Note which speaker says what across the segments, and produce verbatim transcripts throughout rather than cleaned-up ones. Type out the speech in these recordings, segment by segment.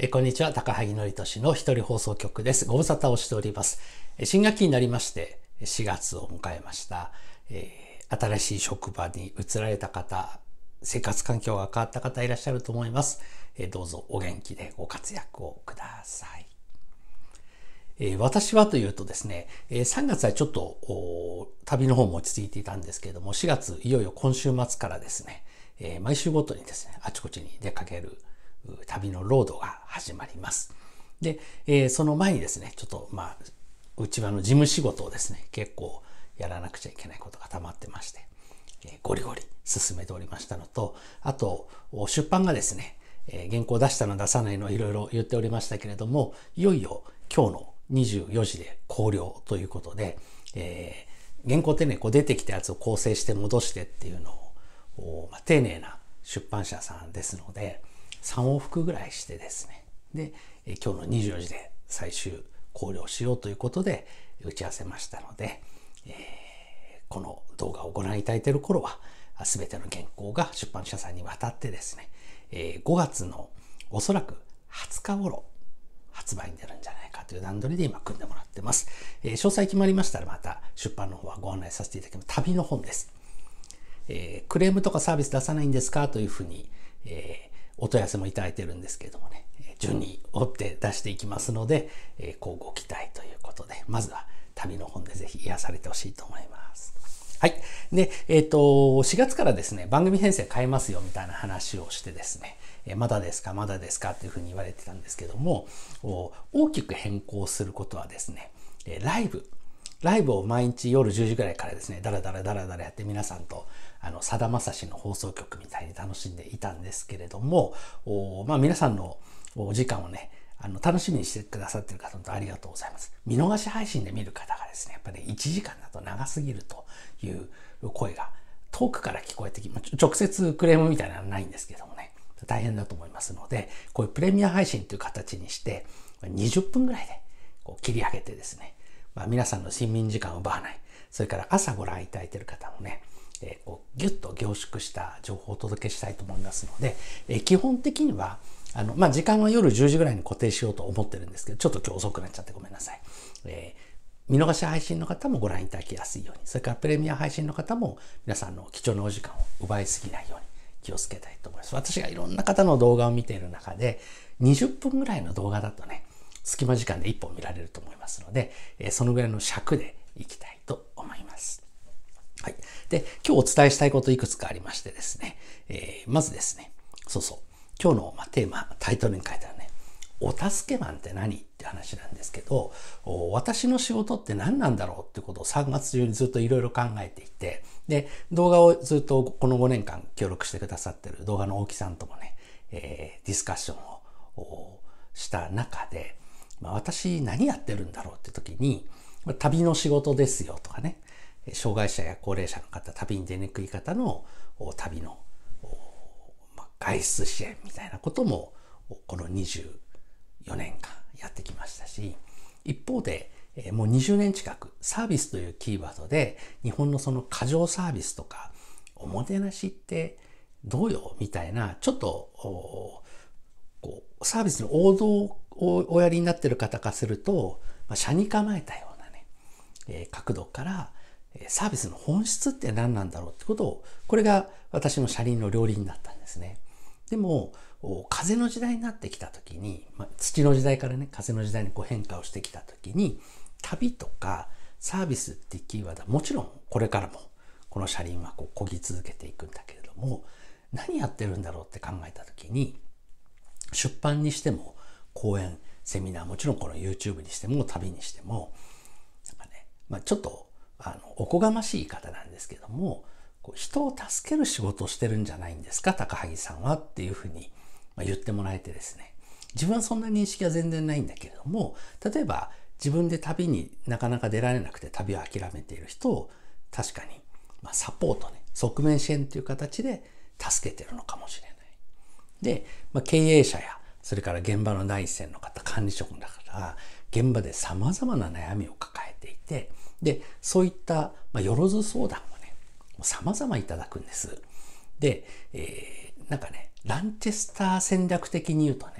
Speaker 1: えこんにちは、高萩のりとしの一人放送局です。ご無沙汰をしております。新学期になりましてしがつを迎えました。えー、新しい職場に移られた方、生活環境が変わった方いらっしゃると思います。えー、どうぞお元気でご活躍をください。えー、私はというとですね、さんがつはちょっと旅の方も落ち着いていたんですけれども、しがついよいよ今週末からですね、えー、毎週ごとにですね、あちこちに出かける旅のロードが始まります。で、えー、その前にですね、ちょっとまあ、内輪の事務仕事をですね、結構やらなくちゃいけないことが溜まってまして、えー、ゴリゴリ進めておりましたのと、あと、出版がですね、えー、原稿出したの出さないのいろいろ言っておりましたけれども、いよいよ今日のにじゅうよじで考了ということで、えー、原稿ってね、こう出てきたやつを構成して戻してっていうのを、まあ、丁寧な出版社さんですので、さん往復ぐらいしてですね。で、今日のにじゅうよじで最終考了しようということで打ち合わせましたので、えー、この動画をご覧いただいている頃は、すべての原稿が出版社さんに渡ってですね、えー、ごがつのおそらくはつか頃発売に出るんじゃないかという段取りで今組んでもらってます。えー、詳細決まりましたらまた出版の方はご案内させていただきます。旅の本です。えー、クレームとかサービス出さないんですかというふうに、えーお問い合わせもいただいてるんですけれどもね、順に追って出していきますので、えー、こうご期待ということで、まずは旅の本でぜひ癒されてほしいと思います。はい。で、えっと、しがつからですね、番組編成変えますよみたいな話をしてですね、えー、まだですか、まだですかというふうに言われてたんですけども、大きく変更することはですね、ライブ、ライブを毎日夜じゅうじぐらいからですね、だらだらだらだらやって皆さんと、あの、さだまさしの放送局みたいに楽しんでいたんですけれども、おまあ皆さんのお時間をね、あの、楽しみにしてくださっている方、本当ありがとうございます。見逃し配信で見る方がですね、やっぱり、ね、いちじかんだと長すぎるという声が遠くから聞こえてきます。直接クレームみたいなのはないんですけどもね、大変だと思いますので、こういうプレミア配信という形にして、にじゅっぷんぐらいでこう切り上げてですね、まあ、皆さんの睡眠時間を奪わない。それから朝ご覧いただいている方もね、えー、こうギュッと凝縮した情報をお届けしたいと思いますので、えー、基本的には、あの、まあ、時間は夜じゅうじぐらいに固定しようと思ってるんですけど、ちょっと今日遅くなっちゃってごめんなさい。えー、見逃し配信の方もご覧いただきやすいように、それからプレミア配信の方も皆さんの貴重なお時間を奪いすぎないように気をつけたいと思います。私がいろんな方の動画を見ている中で、にじゅっぷんぐらいの動画だとね、隙間時間でいっぽん見られると思いますので、そのぐらいの尺でいきたいと思います。はい。で、今日お伝えしたいこといくつかありましてですね、えー、まずですね、そうそう、今日のテーマ、タイトルに書いてあるね、お助けマンって何って話なんですけど、私の仕事って何なんだろうってことをさんがつ中にずっといろいろ考えていて、で、動画をずっとこのごねんかん協力してくださってる動画の大木さんともね、えー、ディスカッションをした中で、まあ、私何やってるんだろうって時に、旅の仕事ですよとかね、障害者や高齢者の方、旅に出にくい方の旅の外出支援みたいなこともこのにじゅうよねんかんやってきましたし、一方でもうにじゅうねん近くサービスというキーワードで日本のその過剰サービスとかおもてなしってどうよみたいなちょっとこうサービスの王道をおやりになっている方からすると、まあ、車に構えたようなね、えー、角度からサービスの本質って何なんだろうってことを、これが私の車輪の両輪だったんですね。でも、風の時代になってきた時に、まあ、土の時代からね、風の時代にこう変化をしてきた時に、旅とかサービスっていうキーワードはもちろんこれからもこの車輪はこう漕ぎ続けていくんだけれども、何やってるんだろうって考えた時に、出版にしても講演、セミナー、もちろんこの YouTube にしても旅にしても、なんかね、まあ、ちょっとあのおこがましい言い方なんですけども、こう人を助ける仕事をしてるんじゃないんですか、高萩さんはっていうふうに言ってもらえてですね、自分はそんな認識は全然ないんだけれども、例えば自分で旅になかなか出られなくて旅を諦めている人を確かに、まあ、サポートね、側面支援という形で助けてるのかもしれない。で、まあ、経営者やそれから現場の第一線の方、管理職の方、現場で様々な悩みを抱えていて、で、そういった、まあ、よろず相談をね、様々いただくんです。で、えー、なんかね、ランチェスター戦略的に言うとね、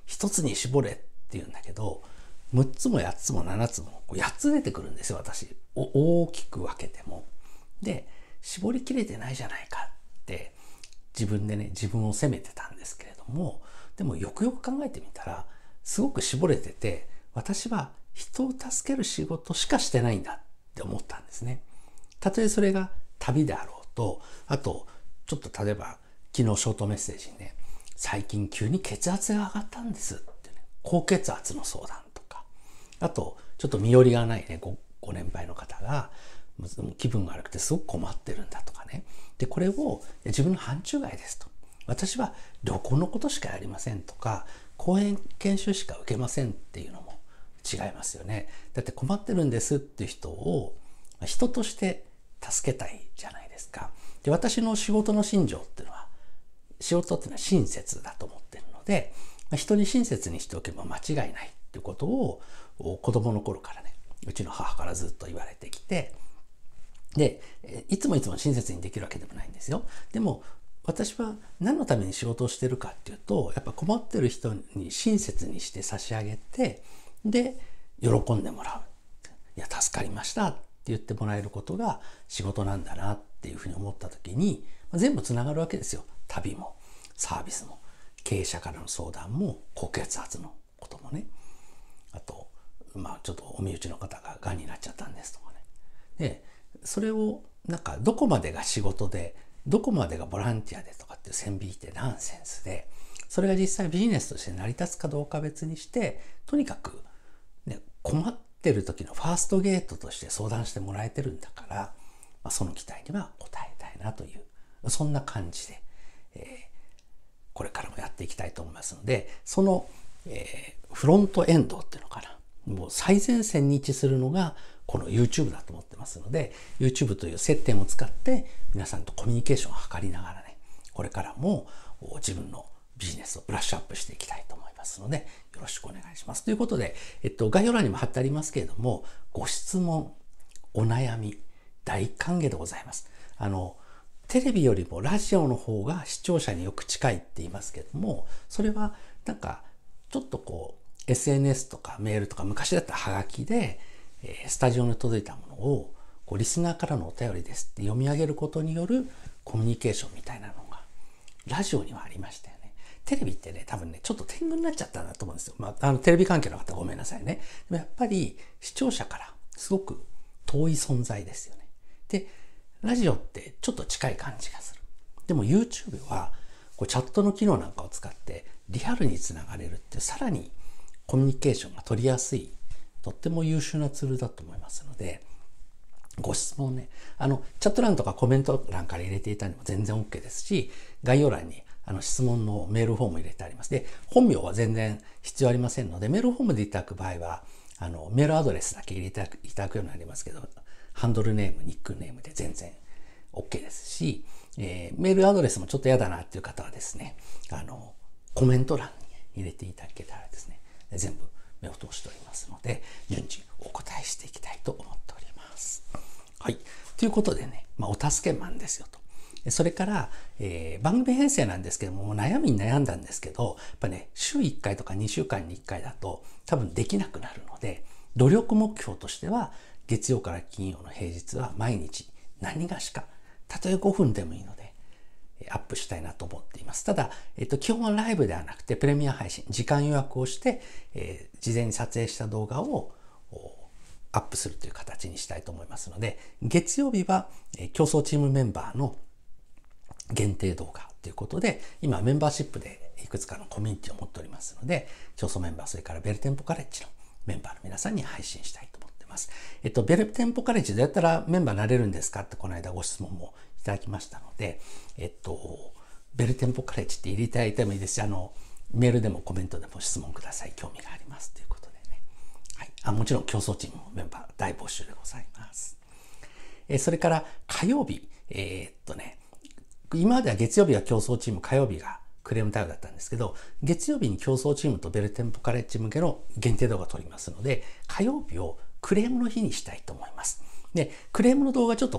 Speaker 1: 一つに絞れって言うんだけど、むっつもやっつもななつもやっつ出てくるんですよ、私。大きく分けても。で、絞りきれてないじゃないかって自分でね、自分を責めてたんですけれども、でもよくよく考えてみたら、すごく絞れてて、私は人を助ける仕事しかしてないんだって思ったんですね。たとえそれが旅であろうと、あと、ちょっと例えば昨日ショートメッセージにね、最近急に血圧が上がったんですってね、高血圧の相談とか、あと、ちょっと身寄りがないね、ご, ご年配の方が、気分が悪くてすごく困ってるんだとかね。で、これを自分の範疇外ですと。私は旅行のことしかやりませんとか、講演研修しか受けませんっていうのも違いますよね。だって困ってるんですっていう人を人として助けたいじゃないですか。で、私の仕事の信条っていうのは、仕事っていうのは親切だと思ってるので、人に親切にしておけば間違いないっていうことを子供の頃からね、うちの母からずっと言われてきて、で、いつもいつも親切にできるわけでもないんですよ。でも、私は何のために仕事をしてるかっていうと、やっぱ困ってる人に親切にして差し上げて、で、喜んでもらう。いや、助かりましたって言ってもらえることが仕事なんだなっていうふうに思った時に、全部つながるわけですよ。旅も、サービスも、経営者からの相談も、高血圧のこともね。あと、まあちょっとお身内の方が癌になっちゃったんですとかね。で、それをなんかどこまでが仕事で、どこまでがボランティアでとかっていう線引きってナンセンスで、それが実際ビジネスとして成り立つかどうか別にして、とにかく、ね、困ってる時のファーストゲートとして相談してもらえてるんだから、まあ、その期待には応えたいなという、そんな感じで、えー、これからもやっていきたいと思いますので、その、えー、フロントエンドっていうのかな、もう最前線に位置するのがこの YouTube だと思ってますので、 YouTube という接点を使って皆さんとコミュニケーションを図りながらね、これからも自分のビジネスをブラッシュアップしていきたいと思いますので、よろしくお願いします。ということで、えっと、概要欄にも貼ってありますけれども、ご質問、お悩み、大歓迎でございます。あの、テレビよりもラジオの方が視聴者によく近いって言いますけども、それはなんかちょっとこう エスエヌエス とかメールとか昔だったらハガキで、えー、スタジオに届いたものをこうリスナーからのお便りですって読み上げることによるコミュニケーションみたいなのがラジオにはありましたよね。テレビってね、多分ね、ちょっと天狗になっちゃったんだと思うんですよ。まあ、あのテレビ関係の方ごめんなさいね。でもやっぱり視聴者からすごく遠い存在ですよね。で、ラジオってちょっと近い感じがする。でも YouTube はこうチャットの機能なんかを使ってリアルにつながれるってさらにコミュニケーションが取りやすい、とっても優秀なツールだと思いますので、ご質問ね、あのチャット欄とかコメント欄から入れていただいても全然 OK ですし、概要欄にあの質問のメールフォーム入れてあります。で、本名は全然必要ありませんので、メールフォームでいただく場合はあのメールアドレスだけ入れていただくようになりますけど、ハンドルネーム、ニックネームで全然 OK ですし、えー、メールアドレスもちょっと嫌だなっていう方はですね、あの、コメント欄に入れていただけたらですね、全部目を通しておりますので、順次お答えしていきたいと思っております。はい。ということでね、まあ、お助けマンですよと。それから、えー、番組編成なんですけども、もう悩みに悩んだんですけど、やっぱね、週いっかいとかにしゅうかんにいっかいだと多分できなくなるので、努力目標としては、月曜から金曜の平日は毎日何がしか、たとえごふんでもいいので、アップしたいなと思っています。ただ、えっと、基本はライブではなくて、プレミア配信、時間予約をして、えー、事前に撮影した動画をアップするという形にしたいと思いますので、月曜日は、えー、競争チームメンバーの限定動画ということで、今メンバーシップでいくつかのコミュニティを持っておりますので、競争メンバー、それからベルテンポカレッジのメンバーの皆さんに配信したいと思っています。えっと、ベルテンポカレッジどうやったらメンバーになれるんですかってこの間ご質問もいただきましたので、えっと、ベルテンポカレッジって入れていただいてもいいですし、あの、メールでもコメントでも質問ください。興味がありますということでね。はい。あ、もちろん競争チームもメンバー大募集でございます。えそれから火曜日、えー、っとね、今までは月曜日は競争チーム、火曜日がクレーム対応だったんですけど、月曜日に競争チームとベルテンポカレッジ向けの限定動画を撮りますので、火曜日をクレームの日にしたいと思います。で、クレームの動画ちょっと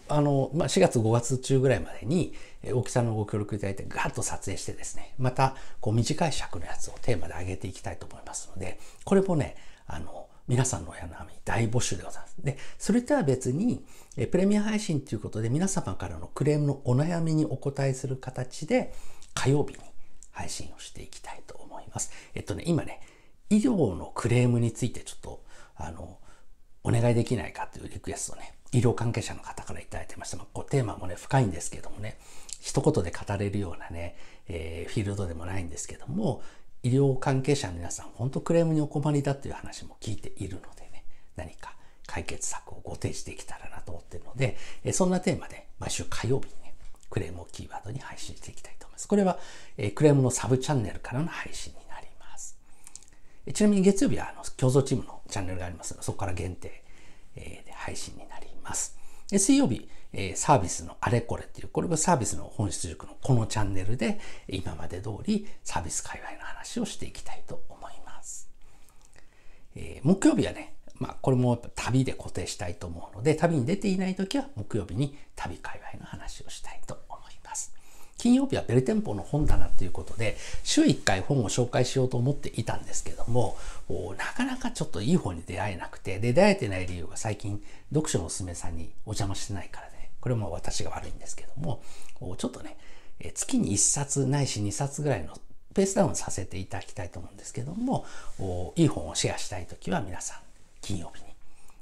Speaker 1: あの、まあ、しがつごがつ中ぐらいまでに大木さんのご協力いただいてガーッと撮影してですね、またこう短い尺のやつをテーマで上げていきたいと思いますので、これもね、あの皆さんのお悩み大募集でございます。で、それとは別にプレミア配信ということで皆様からのクレームのお悩みにお答えする形で火曜日に配信をしていきたいと思います。えっとね、今ね、医療のクレームについてちょっとあのお願いできないかというリクエストをね、医療関係者の方からいただいてました。まあ、こうテーマもね、深いんですけどもね、一言で語れるようなね、えー、フィールドでもないんですけども、医療関係者の皆さん、本当クレームにお困りだという話も聞いているのでね、何か解決策をご提示できたらなと思っているので、えー、そんなテーマで毎週火曜日にね、クレームをキーワードに配信していきたいと思います。これは、えー、クレームのサブチャンネルからの配信になります。ちなみに月曜日はあの共同チームのチャンネルがありますので、そこから限定で配信になります。水曜日、サービスのあれこれっていう、これがサービスの本質塾のこのチャンネルで今まで通りサービス界隈の話をしていきたいと思います。木曜日はね、まあこれもやっぱ旅で固定したいと思うので、旅に出ていないときは木曜日に旅界隈の話をしたいと思います。金曜日はベルテンポの本棚ということで、週いっかい本を紹介しようと思っていたんですけども、なかなかちょっといい本に出会えなくて、で、出会えてない理由が最近、読書のおすすめさんにお邪魔してないからね、これも私が悪いんですけども、ちょっとね、月にいっさつないしにさつぐらいのペースダウンさせていただきたいと思うんですけども、いい本をシェアしたいときは皆さん、金曜日に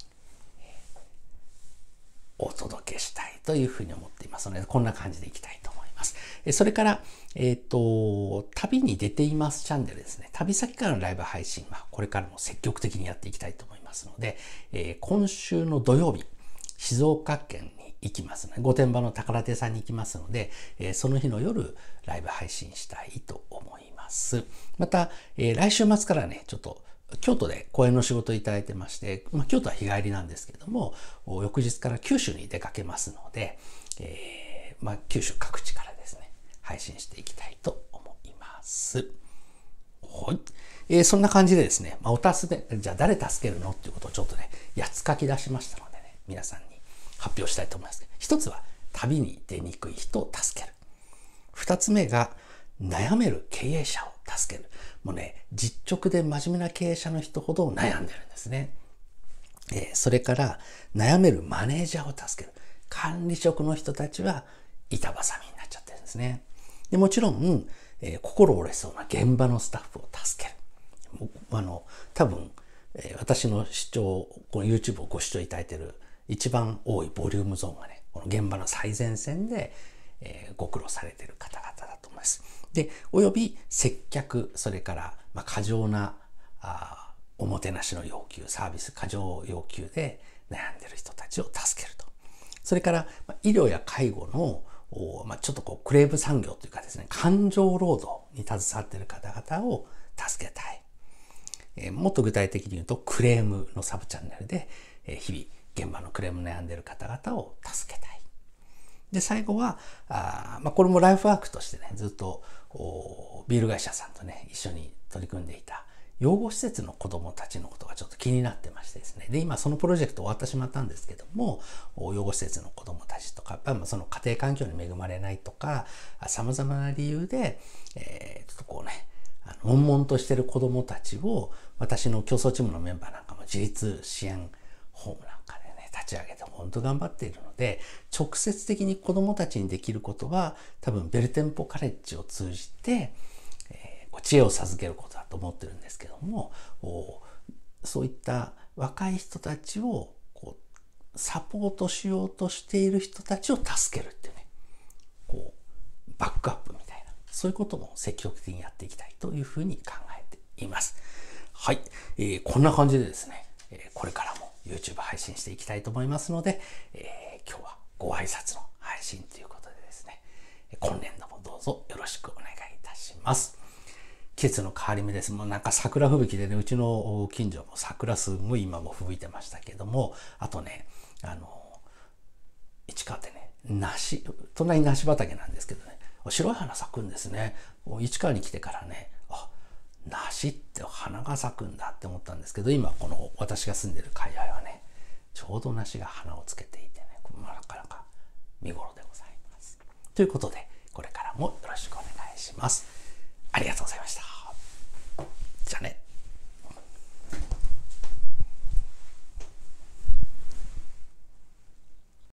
Speaker 1: お届けしたいというふうに思っていますので、こんな感じでいきたいと思います。それから、えっと、旅に出ていますチャンネルですね。旅先からのライブ配信は、これからも積極的にやっていきたいと思いますので、えー、今週の土曜日、静岡県に行きますね。御殿場の宝手さんに行きますので、えー、その日の夜、ライブ配信したいと思います。また、えー、来週末からね、ちょっと、京都で講演の仕事をいただいてまして、まあ、京都は日帰りなんですけども、翌日から九州に出かけますので、えーまあ、九州各地からですね、配信していきたいと思います。はい。えー、そんな感じでですね、まあ、お助け、じゃあ誰助けるのっていうことをちょっとね、やつ書き出しましたのでね、皆さんに発表したいと思います。一つは、旅に出にくい人を助ける。二つ目が、悩める経営者を助ける。もうね、実直で真面目な経営者の人ほど悩んでるんですね。えー、それから、悩めるマネージャーを助ける。管理職の人たちは板挟みになっちゃってるんですね。でもちろん、えー、心折れそうな現場のスタッフを助ける。あの、多分、えー、私の視聴、この YouTube をご視聴いただいている一番多いボリュームゾーンがね、この現場の最前線で、えー、ご苦労されている方々だと思います。で、および接客、それから、まあ、過剰なあおもてなしの要求、サービス過剰要求で悩んでいる人たちを助けると。それから、医療や介護の、まあ、ちょっとこうクレーム産業というかですね、感情労働に携わっている方々を助けたい。えー、もっと具体的に言うと、クレームのサブチャンネルで、えー、日々現場のクレーム悩んでいる方々を助けたい。で、最後は、あまあ、これもライフワークとしてね、ずっとビール会社さんとね、一緒に取り組んでいた養護施設の子どもたちのことがちょっと気になってましてですね。で、今そのプロジェクト終わってしまったんですけども、養護施設の子どもたちとか、やっぱその家庭環境に恵まれないとか、様々な理由で、えー、ちょっとこうね、悶々としている子どもたちを、私の競争チームのメンバーなんかも自立支援ホームなんかでね、立ち上げて本当頑張っているので、直接的に子どもたちにできることは、多分ベルテンポカレッジを通じて、知恵を授けることだと思ってるんですけども、そういった若い人たちをこうサポートしようとしている人たちを助けるっていうね、こうバックアップみたいな、そういうことも積極的にやっていきたいというふうに考えています。はい、えー、こんな感じでですね、これからも YouTube 配信していきたいと思いますので、えー、今日はご挨拶の配信ということでですね、今年度もどうぞよろしくお願いいたします。季節の変わり目です。もうなんか桜吹雪でね、うちの近所も桜すごい今も吹雪いてましたけども、あとね、あの、市川ってね、梨、隣に梨畑なんですけどね、白い花咲くんですね。市川に来てからね、あ、梨って花が咲くんだって思ったんですけど、今この私が住んでる界隈はね、ちょうど梨が花をつけていてね、なかなか見頃でございます。ということで、これからもよろしくお願いします。ありがとうございました。